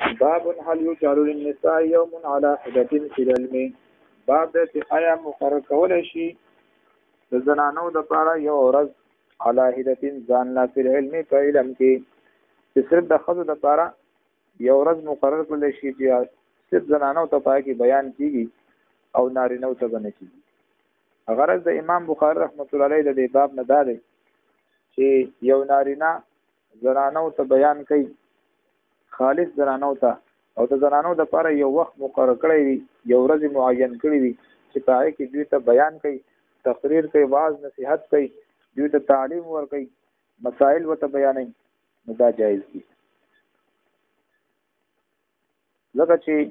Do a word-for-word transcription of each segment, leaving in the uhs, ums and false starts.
باب هل يجعل للنساء يوم على حدة في العلم. باب د چې آیا مقرر کولای شي د زنانو د پاره یو ورځ علی حدة ځان لا فی العلم په علم کې چې صرف د ښځو د پاره یو ورځ مقرر کولای شي چې صرف زنانو ته پای کې بیان کیږي او نارینه ته نه کیږي. غرض د امام بخاری رحمت الله علیه د دې باب نه دا دی چې یو نارینه زنانو ته بیان کوي خالص زنانو ته او د زنانو د لپاره یو وخت مقرر کړی وي یو ورځ معین کړی وي چې په هغه کې دوی ته بیان کوي تقریر کوي واعظ نصیحت کوي دوی ته تعلیم ورکوي مسائل ورته بیانوي نو دا جایز دي. لکه چې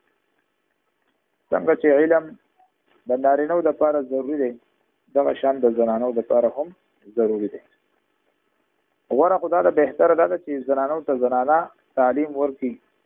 څنګه چې علم د نارینو د لپاره ضروری دی دغه شان د زنانو د لپاره هم ضروری دی. غوره خدا دا بهتره ده چې زنانو ته زنانه تعلیم ورکي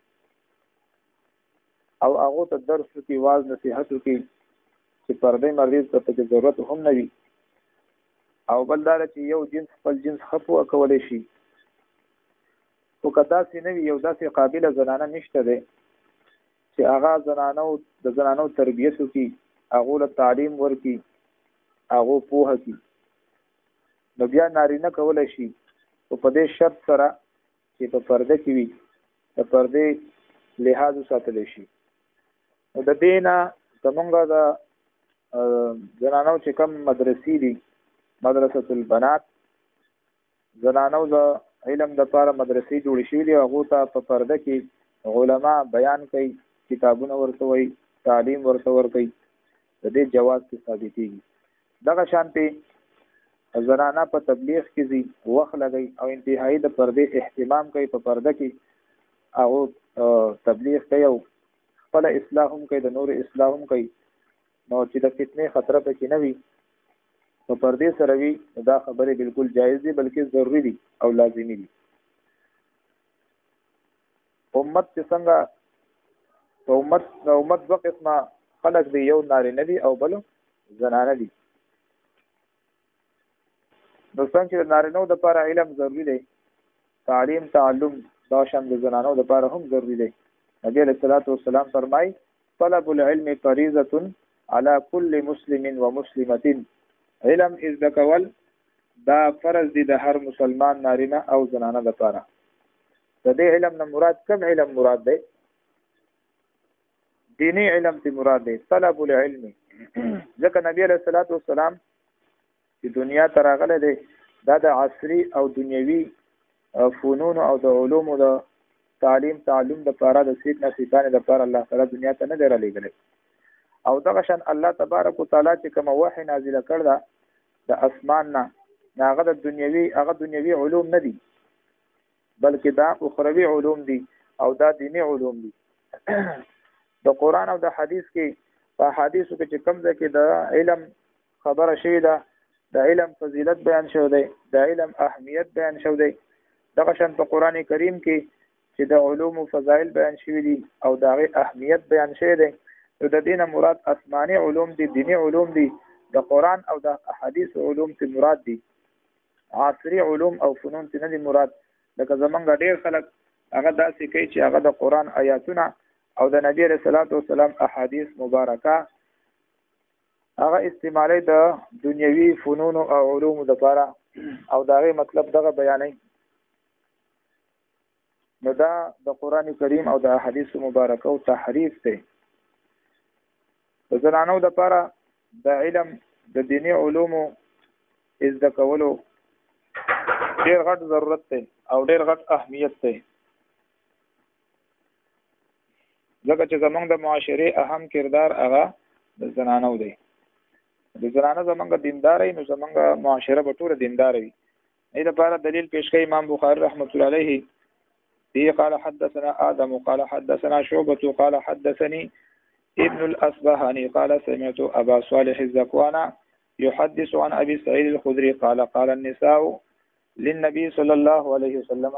او هغه ته درس ورکي واعظ نصیحت ورکي چې پردې مریض ته په ضرورت هم نه وي او بل دا چې یو جنس خپل جنس خپو کولی شي خو که داسې نه وي یو داسې قابله زنانه نشته دی چې هغه زنانو د زنانو تربیت وکي هغو له تعلیم ورکي هغو پوهه کي نو بیا نارینه کولی شي خو په دې شرط سره چې په پرده کې وي د پردې لحاظ وساتلی شي. نو د دې نه زمونږ د زنانو چې کوم مدرسې دي مدرسة البنات زنانو د علم دپاره مدرسې جوړې شوي دي هغو ته په پرده کې علما بیان کوي کتابونه ورته وایي تعلیم ورته ورکوي د دې جواز کې ثابتېږي. دغه شانتې زنانه په تبلیغ کې ځي وخت لګي او انتهایی د پردې اهتمام کوي په پرده کې هغه تبلیغ کوي او خپل اصلاح هم کوي د نور اصلاح هم کوي نو چې د فتنې خطر پکې نه وي په پردې سره وي دا خبرې بالکل جایز دي بلکې ضروري دي او لازمي دي. امت چې څنګه په امت د امت دوه قسمه خلک دي یو نارینه دي او بل زنانه دي. نو څنګه چې نارینو د لپاره علم ضروری دی تعلیم تعلم دا شان د زنانو د لپاره هم ضروری دی. نبی علیہ الصلوۃ والسلام فرمای طلب العلم فریضه على كل مسلم ومسلمه. علم از د کول دا فرض دی د هر مسلمان نارینه او زنانه د لپاره. د دې علم نه مراد کوم علم مراد دی؟ دینی علم ته مراد دی طلب العلم. ځکه نبی علیہ الصلوۃ والسلام چې دنیا ته راغلی دی دا د عصري او دنیوي فنون او د علومو د تعلیم تعلم د لپاره د سیدنا سیدانې د لپاره الله تعالی دنیا ته نه دی رالیږلی او دغه شان الله تبارک وتعالی چې کومه وحی نازله کړ ده د اسمان نه هغه د دنیوي هغه دنیوي علوم نه دي بلکې دا اخروي علوم دي او دا دینی علوم دي. د قرآن او د حدیث کې په حدیثو کې چې کوم ځای کې د علم خبره شوې ده د علم فضیلت بیان شو دی د علم اهمیت بیان شو دی. دغه شان په قرآن کریم کې چې د علوم و فضایل بیان شوي دي او د هغې اهمیت بیان شوی دی نو د دې نه مراد آسماني علوم دي دینی علوم دي د قرآن او د احادیث علوم ته مراد دي عصري علوم او فنون ته نه دي مراد. لکه زمونږ ډېر خلک هغه داسې کوي چې هغه د قرآن آیاتونه او د نبی علیہ الصلوۃ والسلام احادیث مبارکه هغه استعمالی د دنیوي فنون او علوم د لپاره او د هغې مطلب دغه بیانوي نو دا د قرآن کریم او د احادیث مبارکه او تحریف دی. د زنانو د لپاره د علم د دیني علومو زده کولو ډېر غټ ضرورت دی او ډېر غټ اهمیت دی ځکه چې زمونږ د معاشرې اهم کردار هغه د زنانو دی. د زنانه زمونږ دینداره نو زمونږ معاشره به ټوله دینداره وي. دې لپاره دلیل پیش کوي امام بخاری رحمت الله علیه به قال حدثنا آدم قال حدثنا شعبة قال حدثني ابن الأصبهاني قال سمعت أبا صالح الزكوان يحدث عن أبي سعيد الخدري قال قال النساء للنبي صلى الله عليه وسلم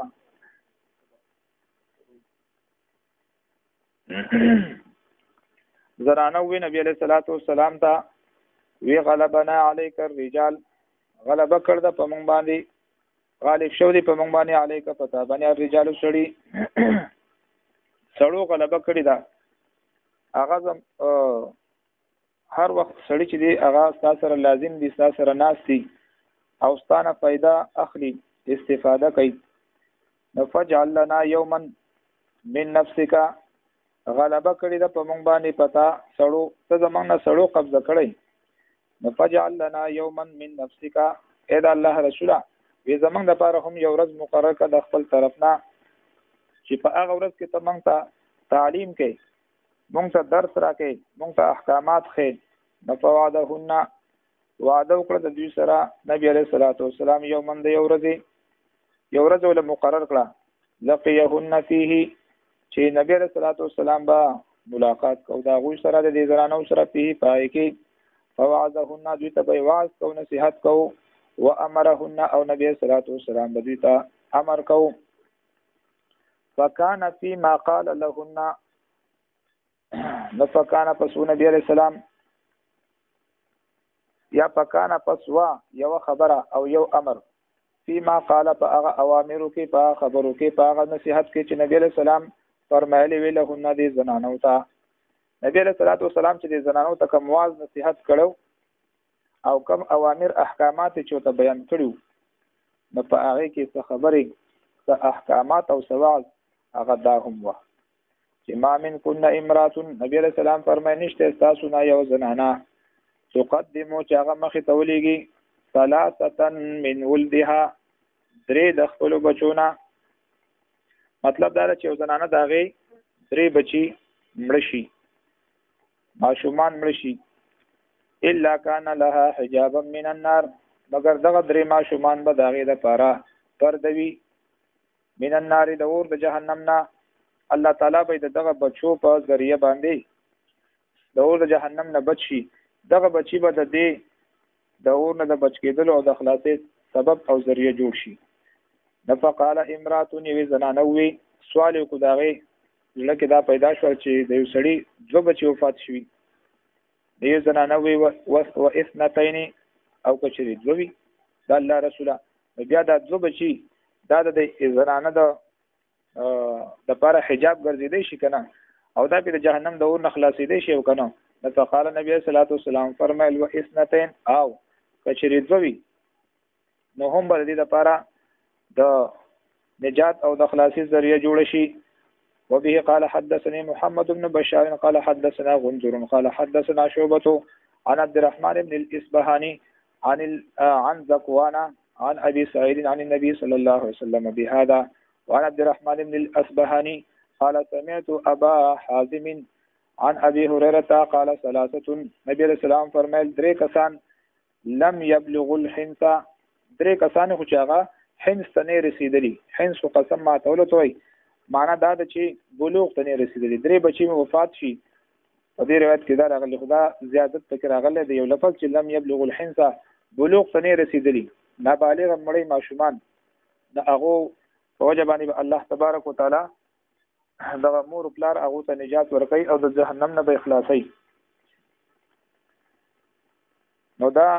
زنانه وی نبی علیہ الصلوۃ والسلام ته وی غلبنا علیک الرجال غلبه کړ د په مونږ باندې غالب شو دی په مونږ باندې علیک پتا باندې الرجال سړي سړو غلبه کړې ده هغه هر وخت سړی چې دی هغه ستا سره لازم دي ستا سره ناست دي او ستانه فایده اخلي استفاده کوي نو فجعل لنا یوما من نفسک غلبه کړې ده په مونږ باندې پتا سړو ته زمونږ نه سړو قبضه کړی نو فجعل لنا یوما من نفسک اې د الله رسوله وی زمونږ دپاره هم یو ورځ مقرر کړه د خپل طرف نه چې په هغه ورځ کې ته مونږ ته تعلیم کوي مونږ ته درس راکې مونږ ته احکامات خې نو فوعدهن وعده وکړه د دوی سره نبی علیه الصلاۃ والسلام یو من د یو ورځې یو ورځ ول مقرر کړه لقيهن فيه چې نبی علیه الصلاۃ والسلام با ملاقات کو دا غوی سره د دې زرانو سره په پای کې فوعدهن دوی ته به واعظ کو نصيحت کو وامرهن او نبی علیه الصلاۃ والسلام دوی ته امر کو فكان فيما قال لهن نفکان پسو نبی علیہ السلام یا پکان پسوا یو خبره او یو امر فيما قال فاغ اوامرو کې په خبرو کې په نصيحت کې چې نبی علیہ السلام فرمایلی ویله هن دې زنانو ته نبی علیہ الصلوۃ والسلام چې دې زنانو ته کوم واعظ نصيحت کړو او کوم اوامر احکامات چې ته بیان کړو نو په هغه کې څه خبرې څه احکامات او سوال هغه دا هم و چې ما من كنا امرات نبی علیہ السلام فرمایي نشته تاسو نه یو زنانه تقدمو چې هغه مخې ته ولېږي ثلاثه من ولدها درې د خپل بچونه مطلب دا چې یو زنانه د هغې درې بچي مړه شي ماشومان مړه شي الا کان لها حجابا من النار مگر دغه درې ماشومان به د هغې دپاره پرده وي من النار د اور د جهنم نه الله تعالی به دغه بچو په ذریعہ باندې د اور د جهنم نه بچ شي دغه بچي به د دې د اور نه د بچ کېدلو او د خلاصې سبب او ذریعہ جوړ شي نفقال امرات یوې زنانه ووی سوال یې وکړو د هغې زړه کې دا پیدا شول چې د یو سړي دوه بچي وفات شوي د یو زنانه ووی و اثنتین او که چېرې دوه وي د الله رسوله بیا دا دوه بچي دا د زنانه د دپاره حجاب ګرځېدی شي که نه او دا پې د جهنم د اور نه خلاصېدی شي او که نه نو فقال نبي علیه الصلاۃ والسلام فرمایل و اثنتین او که چېرې دوه وي نو هم به د دې دپاره د نجات او د خلاصي ذریعہ جوړ شي وبه قال حدثني محمد بن بشار قال حدثنا غندر قال حدثنا شعبة عن عبد الرحمن بن الإصبهاني عن عن ذكوان عن ابي سعيد عن النبي صلى الله عليه وسلم بهذا وعن عبد الرحمن بن الأصبهاني قال سمعت ابا حازم عن ابي هريره قال ثلاثه نبي عليه السلام فرمایل درې کسان لم يبلغ الحنث درې کسان خو چاغه حنث ته نه رسیدلی حنث قسم ما ته ولوي معنا دا د چې بلوغ ته نه رسیدلی درې بچي وفات شي په دې روایت کې دا راغلی خدا زیادت تک راغلی د یو لفظ چې لم يبلغ الحنث بلوغ ته نه رسیدلی نابالغ مړی ماشومان د هغو په وجه باندې الله تبارک وتعالی دغه مور پلار هغو ته نجات ورکوي او د جهنم نه به اخلاصوي نو دا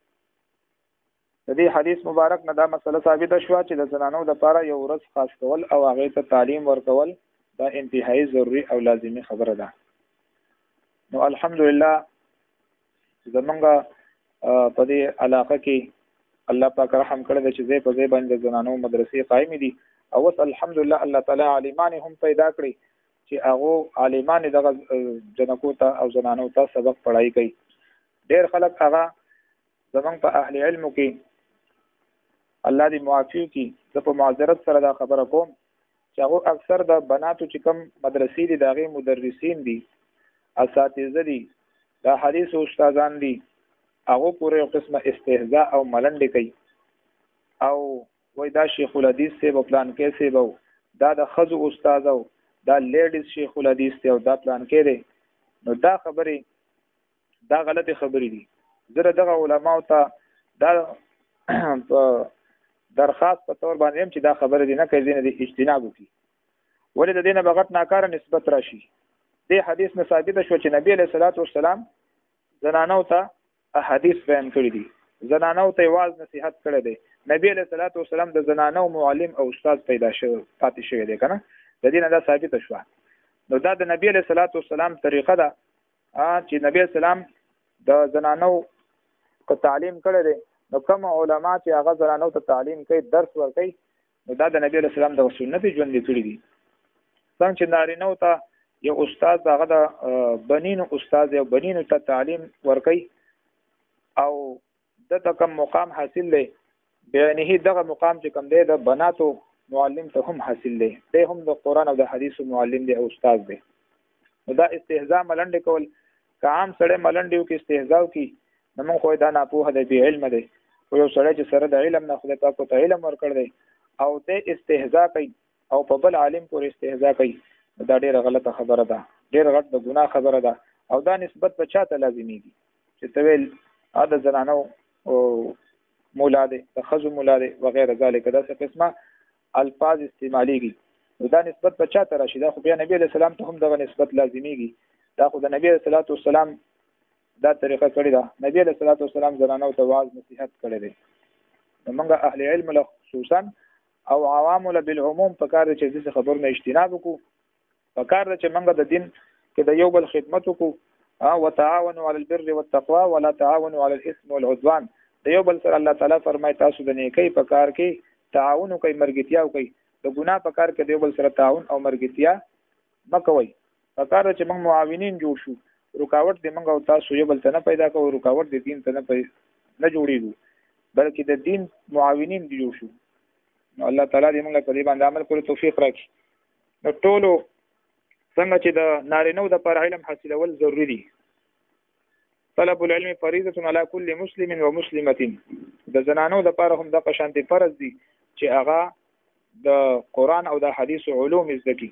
د دې حدیث مبارک نه دا مسله ثابته شوه چې د زنانو دپاره یو ورځ خاص کول او هغې ته تعلیم ورکول دا انتهایی ضروري او لازمي خبره ده نو الحمدلله زمونږ په دې علاقه کې الله پاک رحم کړی دی چې ځای په ځای باندې د زنانو مدرسې قایمې دي او اوس الحمدلله الله تعالی عالمان هم پیدا کړي چې هغو عالمان دغه جنکو ته او زنانو ته سبق پړهایي کوي ډېر خلک هغه زمونږ په اهل علمو کې الله دې معافي کړي زه په معذرت سره دا خبره کوم چې هغو اکثر د بناتو چې کوم مدرسې دي د هغې مدرسین دي اساتذه دي دا حدیثو استادان دي هغو پورې یو قسمه استهزاء او ملنډې کوي او وای دا شیخ الحدیث صاحب او پلانکی صاحب او دا د ښځو استاد او دا لیډیز شیخ الحدیث دی او دا پلانکی دی نو دا خبرې دا غلطې خبرې دي زه دغه علماو ته دا په درخواست په طور باندې یم چې دا خبرې دي نه کوي دې نه دې اجتناب وکړي ولې د دې نه به غټ ناکاره نسبت راشي دې حدیث نه ثابته شوه چې نبي علیه الصلاۃ والسلام زنانو ته احادیث بیان کړي دي زنانو ته واعظ نصیحت کړی دی نبی علیه الصلاۃ والسلام د زنانو معلم او استاد پیدا شوی پاتې شوی دی که نه د دې نه دا ثابته شوه نو دا د نبی علیه الصلاۃ والسلام طریقه ده چې نبی اسلام د زنانو کو تعلیم کړی دی. نو کوم علما چې هغه زنانو ته تعلیم کوي درس ورکوي نو دا د نبی علیه السلام د سنت ژوند کړی دي. څنګه چې نارینه ته یو استاد هغه د بنینو استاد یو بنینو ته تعلیم ورکوي او د کوم مقام حاصل دی بیانه دغه مقام چې کوم دی د بناتو معلم ته هم حاصل دی. دی هم د قرآن او د حدیث معلم دی او استاد دی. نو دا استهزاء ملنډ کول که عام سړی ملنډ یو کې استهزاء کوي نو موږ خو دا ناپوهه دی بې علمه دی. خو یو سړی چې سره د علم نه خدای پاک ته علم ورکړ دی او دی استهزاء کوي او په بل عالم پورې استهزاء کوي دا ډېره غلطه خبره ده، ډېر غټ د ګناه خبره ده. او دا نسبت په چاته لازمیږي چې ته ویل ا د زنانو او مولا دی د ښځو مولا دی وغیره ذالک داسې قسمه الفاظ استعمالیږي. نو دا نسبت په چاته راشي؟ دا خو بیا نبی علیه السلام ته هم دغه نسبت لازمیږي. دا خو د نبی علیه الصلاۃ والسلام دا طریقه کړې ده. نبی علیه الصلاۃ والسلام زنانو ته واعظ نصیحت کړی دی. نو موږ اهل علم له خصوصا او عوام له بالعموم په کار چې دې خبر نه اجتناب وکړو. په کار چې موږ د دین کې د یو بل خدمت وکړو او وتعاونوا علی البر والتقوى ولا تعاونوا علی الاثم والعدوان. د یو بل سره الله تعالی فرمایي تاسو د نیکی په کار کې تعاون کوي مرګتیا کوي، د ګناه په کار کې د یو بل سره تعاون او مرګتیا مکوئ. په کار چې موږ معاونین جوړ شو رکاوټ دې موږ او تاسو یو بل ته نه پیدا کوو، رکاوټ دې دین ته نه نه جوړېږو بلکې د دین معاونین دې جوړ شو. نو الله تعالی دې موږ په دې باندې عمل کولو توفیق راکړي. نو ټولو څنګه چې د نارینهو دپاره علم حاصلول ضروري دي. طلب العلم فریضة علی کل مسلم و مسلمة. د زنانو دپاره هم دغه شانتې فرض دي چې هغه د قرآن او د حدیث علوم زده کړي.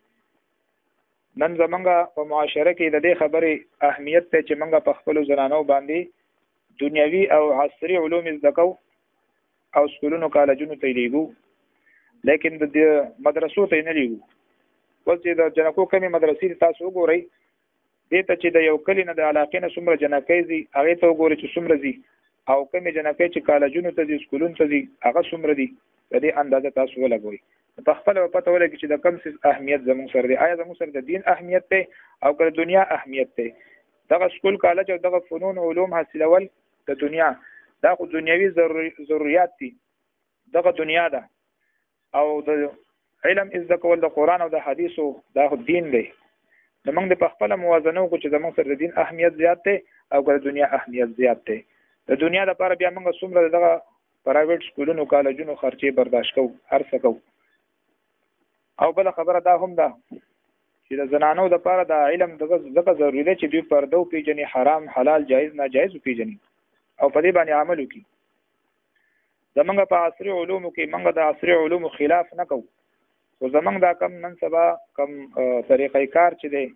نن زمونږ په معاشره کې د دې خبرې اهمیت دی چې موږ په خپلو زنانو باندې دنیوي او عصري علوم زده کوو او سکولونو کالجونو ته یې لیږو، لیکن د مدرسو ته یې نه لیږو. اوس چې د جنکو کمې مدرسې تاسو وګورئ دې ته چې د یو کلي نه د علاقې نه څومره جنکۍ ځي هغې ته وګورئ چې څومره ځي او کمې جنکۍ چې کالجونو ته ځي سکولونو ته ځي هغه څومره دي. د دې اندازه تاسو ولګوئ په خپله به پته ولګي چې د کوم څیز اهمیت زموږ سره دی. آیا زموږ سره د دین اهمیت دی او که د دنیا اهمیت دی؟ دغه سکول کالج او دغه فنون علوم حاصلول د دنیا دا خو دنیوي ضروریات دي، دغه دنیا ده. او د علم زده کول د قرآن او د حدیثو دا خو دین دی. نو موږ د په خپله موازنه وکړو چې زموږ سره د دین اهمیت زیات دی او که د دنیا اهمیت زیات دی. د دنیا لپاره بیا موږ څومره دغه پرایویټ سکولونو کالجونو خرچې برداشت کوو، هر څه کوو. او بله خبره دا هم ده چې د زنانو دپاره د علم دغه ضروري دی چې دوی پرده وپېژني، حرام حلال جایز ناجایز وپېژني او په دې باندې عمل وکړي. زمونږ په عصري علومو کې موږ د عصري علومو خلاف نه کوو، خو زمونږ دا کم نن سبا کم طریقې کار چې دی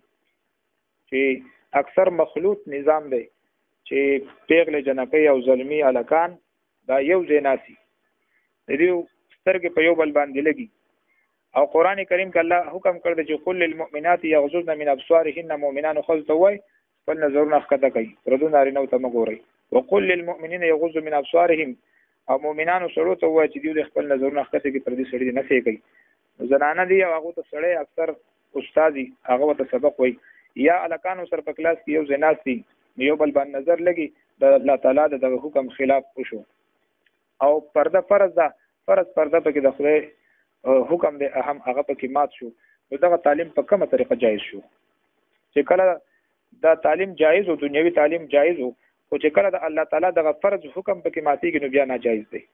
چې اکثر مخلوط نظام دی چې پیغلې جنکۍ او زلمي هلکان دا یو ځای ناسي، د دوی سترګې په یو بل باندې لګي. او قرآن کریم کې الله حکم کړ دی چې قل للمؤمنات یغضضن من ابصارهن. مؤمنانو ښځو ته وایي خپل نظرونه ښکته کوي، پردو نارینهو ته مه ګورئ. وقل للمؤمنین یغضوا من ابصارهم. او مؤمنانو سړو ته وایي چې دوی د خپل نظرونه ښکته کړي، پردي سړي دې نه سی کوي. زنانه دي او هغو ته سړی اکثر استاد دي هغه ورته سبق وایي، یا هلکانو سره په کلاس کې یو ځای ناست دي یو بل باندې نظر لګي، د الله تعالی د دغه حکم خلاف وشو. او پرده فرض ده، فرض پرده پکې د خدای حکم دی اهم هغه پکې مات شو. نو دغه تعلیم په کومه طریقه جایز شو؟ چې کله دا تعلیم جایز او دنیوي تعلیم جایز و، خو چې کله د الله تعالی دغه فرض حکم پکې ماتېږي نو بیا ناجایز دی.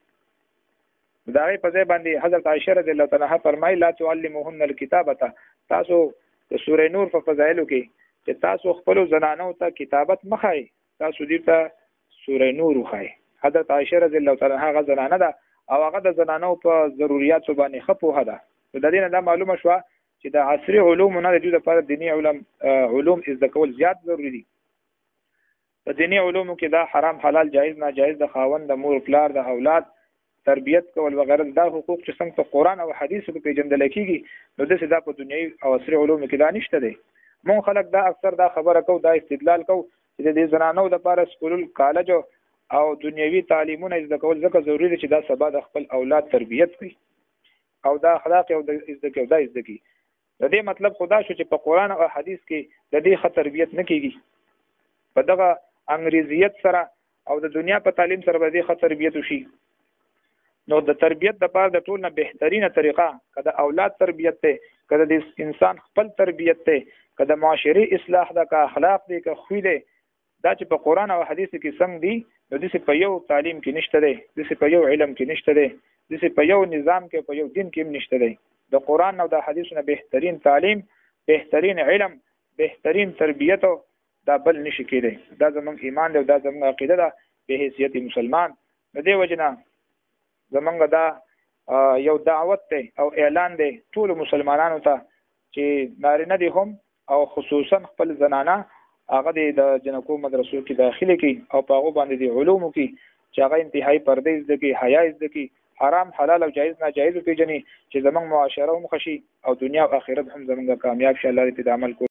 د هغې په ځای باندې حضرت عایشه رضی الله تعالی عنها فرمایي لا تعلموهن الکتابة. تاسو د سورې نور په فضایلو کې چې تاسو خپلو زنانو ته کتابت مه ښایئ، تاسو دې ته سورې نور وښایئ. حضرت عایشه رضی الله تعالی عنها هغه زنانه ده او هغه د زنانو په ضروریاتو باندې ښه پوهه ده. نو د دې نه دا معلومه شوه چې د عصري علومو نه د دوی لپاره دیني علم علوم زده کول زیات ضروري دي. په دیني علومو کې دا حرام حلال جایز ناجایز د خاوند د مور پلار د اولاد تربیت کول وغیره دا حقوق چې څنګه په قرآن او حدیثو کې پیژندل کېږي نو داسې دا په دنیوي او عصري علومو کې دا نشته دی. مونږ خلک دا اکثر دا خبره کوو، دا استدلال کوو چې د دې زنانو دپاره سکول کالج او دنیوي تعلیمونه زده کول ځکه ضروري دي چې دا سبا د خپل اولاد تربیت کوي او دا اخلاق او زده کوي او دا زده کوي. د دې مطلب خدا شو چې په قران او حدیث کې د دې خطر تربیت نه کیږي په دغه انګریزیت سره او د دنیا په تعلیم سره به دې خطر تربیت وشي نو د تربیت د پاره د ټول نه بهترینه طریقه کده اولاد تربیت ته کده د انسان خپل تربیت ته کده معاشري اصلاح ده کا اخلاق دي کا خوې دي دا چې په قران او حديث کې څنګه دي نو د په یو تعلیم کې نشته دي د په یو علم کې نشته دي د په یو نظام کې په یو دین کې نشته دي د قران او د حديث نه بهترین تعلیم بهترین علم بهترین تربیت دا بل نشي کېدی دا زموږ ایمان دی دا زموږ عقیده ده به حیثیت مسلمان د دې وجنه زمونږ دا یو دعوت دی او اعلان دی ټول مسلمانانو ته چې نارینه دي هم او خصوصا خپل زنانه هغه د جنکو مدرسو کې داخله کی او په هغه باندې د علومو کې چې هغه انتهایی پردې زده کی حیا زده کی حرام حلال او جایز ناجایز پیژني چې زمونږ معاشره هم خوشي او دنیا او آخرت هم زمونږ کامیاب شي الله دې عمل